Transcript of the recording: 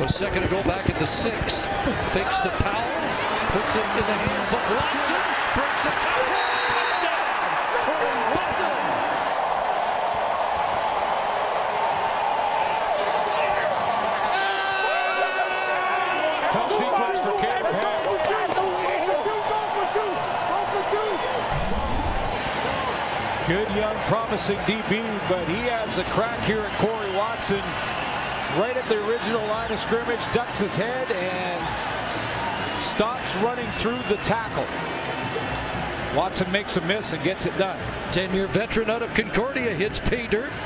A second ago back at the 6. Fakes to Powell. Puts it in the hands of Watson. Breaks a tackle. Touchdown! Cory Watson. Tough sequence for Cam. Good young promising DB, but he has a crack here at Cory Watson. Right at the original line of scrimmage, ducks his head and stops running through the tackle. Watson makes a miss and gets it done. 10-year veteran out of Concordia hits pay dirt.